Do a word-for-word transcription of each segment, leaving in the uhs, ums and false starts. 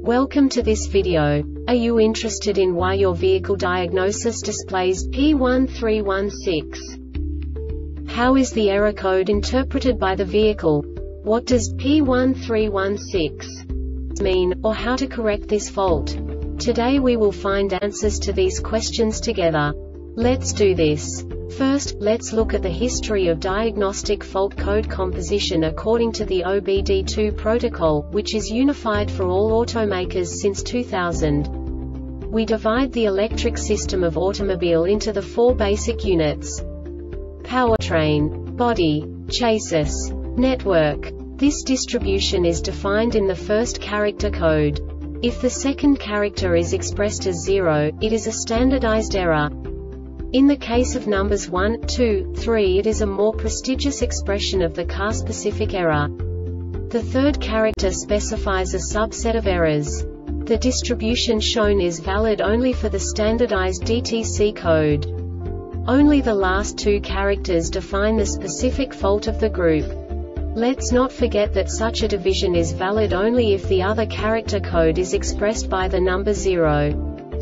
Welcome to this video. Are you interested in why your vehicle diagnosis displays P one three one six? How is the error code interpreted by the vehicle? What does P one three one six mean, or how to correct this fault? Today we will find answers to these questions together. Let's do this. First, let's look at the history of diagnostic fault code composition according to the O B D two protocol, which is unified for all automakers since two thousand. We divide the electric system of automobile into the four basic units: powertrain, body, chassis, network. This distribution is defined in the first character code. If the second character is expressed as zero, it is a standardized error. In the case of numbers one, two, three, it is a more prestigious expression of the car-specific error. The third character specifies a subset of errors. The distribution shown is valid only for the standardized D T C code. Only the last two characters define the specific fault of the group. Let's not forget that such a division is valid only if the other character code is expressed by the number zero.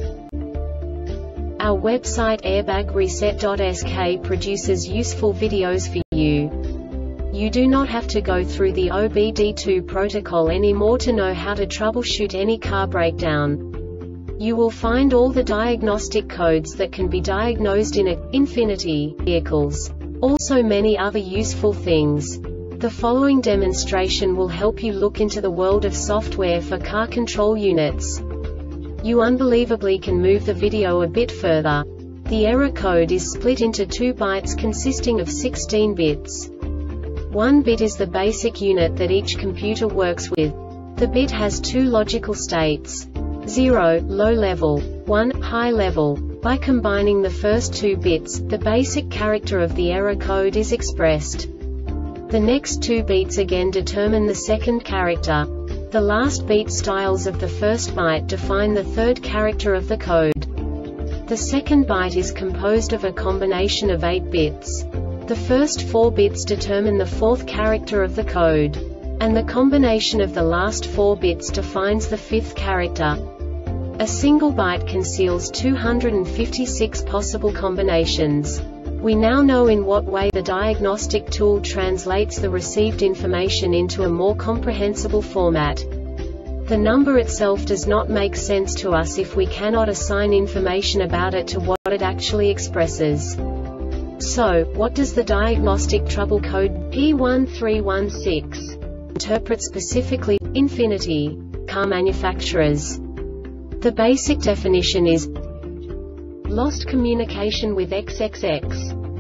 Our website airbag reset dot S K produces useful videos for you. You do not have to go through the O B D two protocol anymore to know how to troubleshoot any car breakdown. You will find all the diagnostic codes that can be diagnosed in a Infiniti vehicles. Also many other useful things. The following demonstration will help you look into the world of software for car control units. You unbelievably can move the video a bit further. The error code is split into two bytes consisting of sixteen bits. One bit is the basic unit that each computer works with. The bit has two logical states: zero, low level, one, high level. By combining the first two bits, the basic character of the error code is expressed. The next two bits again determine the second character. The last beat styles of the first byte define the third character of the code. The second byte is composed of a combination of eight bits. The first four bits determine the fourth character of the code. And the combination of the last four bits defines the fifth character. A single byte conceals two hundred fifty-six possible combinations. We now know in what way the diagnostic tool translates the received information into a more comprehensible format. The number itself does not make sense to us if we cannot assign information about it to what it actually expresses. So, what does the diagnostic trouble code P one three one six interpret specifically, Infiniti car manufacturers? The basic definition is lost communication with triple X.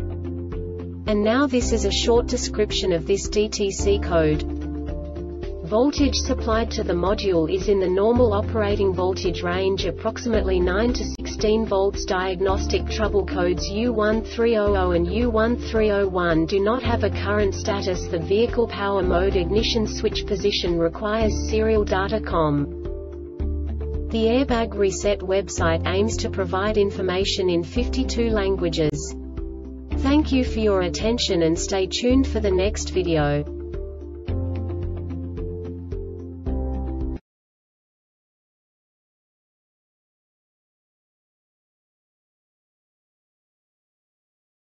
And now this is a short description of this D T C code. Voltage supplied to the module is in the normal operating voltage range approximately nine to sixteen volts. Diagnostic trouble codes U one three zero zero and U one three zero one do not have a current status. The vehicle power mode ignition switch position requires serial data com. The Airbag Reset website aims to provide information in fifty-two languages. Thank you for your attention and stay tuned for the next video.